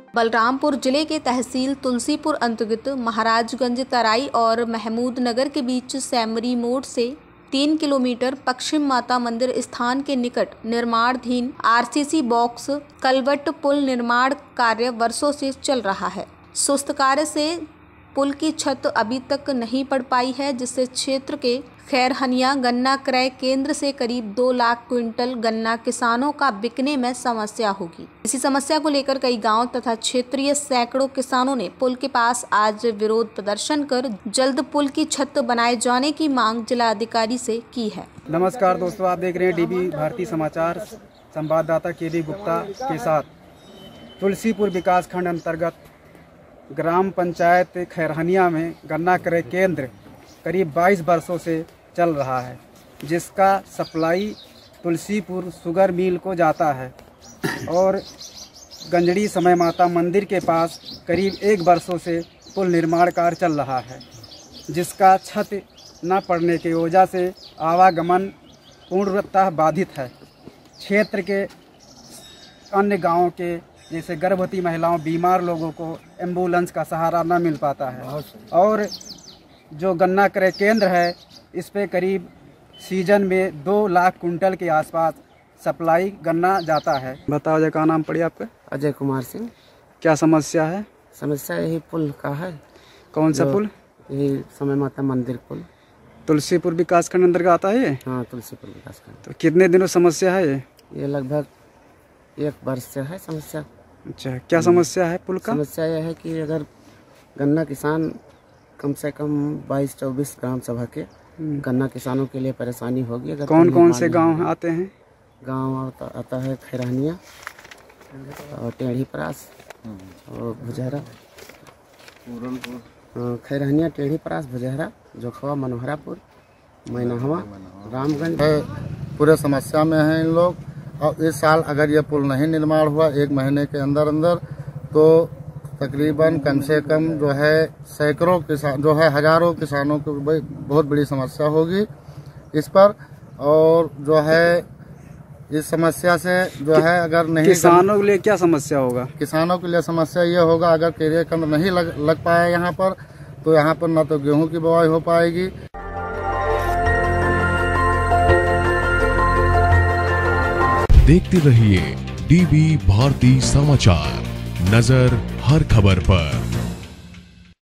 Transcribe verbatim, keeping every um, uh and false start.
बलरामपुर जिले के तहसील तुलसीपुर अंतर्गत महाराजगंज तराई और महमूद नगर के बीच सैमरी मोड़ से तीन किलोमीटर पश्चिम माता मंदिर स्थान के निकट निर्माणाधीन आरसीसी बॉक्स कलवट पुल निर्माण कार्य वर्षों से चल रहा है। सुस्त कार्य से पुल की छत अभी तक नहीं पड़ पाई है, जिससे क्षेत्र के खैरहनिया गन्ना क्रय केंद्र से करीब दो लाख क्विंटल गन्ना किसानों का बिकने में समस्या होगी। इसी समस्या को लेकर कई गांव तथा क्षेत्रीय सैकड़ों किसानों ने पुल के पास आज विरोध प्रदर्शन कर जल्द पुल की छत बनाए जाने की मांग जिलाधिकारी से की है। नमस्कार दोस्तों, आप देख रहे हैं डीबी भारती समाचार। संवाददाता के डी गुप्ता के साथ तुलसीपुर विकास खंड अंतर्गत ग्राम पंचायत खैरहनिया में गन्ना क्रय केंद्र करीब बाईस वर्षों से चल रहा है, जिसका सप्लाई तुलसीपुर शुगर मिल को जाता है और गंजड़ी समय माता मंदिर के पास करीब एक वर्षों से पुल निर्माण कार्य चल रहा है, जिसका छत न पड़ने की वजह से आवागमन पूर्णतः बाधित है। क्षेत्र के अन्य गांवों के जैसे गर्भवती महिलाओं, बीमार लोगों को एम्बुलेंस का सहारा न मिल पाता है और जो गन्ना क्रय केंद्र है इस पे करीब सीजन में दो लाख कुंटल के आसपास सप्लाई गन्ना जाता है। बताओ जी, क्या नाम पड़ी आपका? अजय कुमार सिंह। क्या समस्या है? समस्या यही पुल का है। कौन सा पुल? यही समय माता मंदिर पुल। तुलसीपुर विकास खंड अंतर्गत आता है ये? हाँ, तुलसीपुर विकास खंड। तो कितने दिनों समस्या है ये? ये लगभग एक वर्ष से है समस्या। अच्छा, क्या समस्या है पुल का? समस्या यह है कि अगर गन्ना किसान कम से कम बाईस चौबीस ग्राम सभा के गन्ना किसानों के लिए परेशानी होगी। अगर कौन कौन से गांव आते हैं? गांव आता, आता है खैरहनिया और टेढ़ी परास और भुजहरा। खैरहनिया, टेढ़ी परास, भुजहरा, जोखवा, मनोहरापुर, मैनाहवा, रामगंज पूरे समस्या में हैं इन लोग। और इस साल अगर ये पुल नहीं निर्माण हुआ एक महीने के अंदर अंदर तो तकरीबन कम से कम जो है सैकड़ों किसान जो है हजारों किसानों को बहुत बड़ी समस्या होगी इस पर। और जो है इस समस्या से जो है अगर नहीं, किसानों के लिए क्या समस्या होगा? किसानों के लिए समस्या ये होगा अगर केरिया केंद्र नहीं लग, लग पाया यहाँ पर तो यहाँ पर न तो गेहूँ की बुआई हो पाएगी। देखते रहिए डीबी भारती समाचार, नजर हर खबर पर।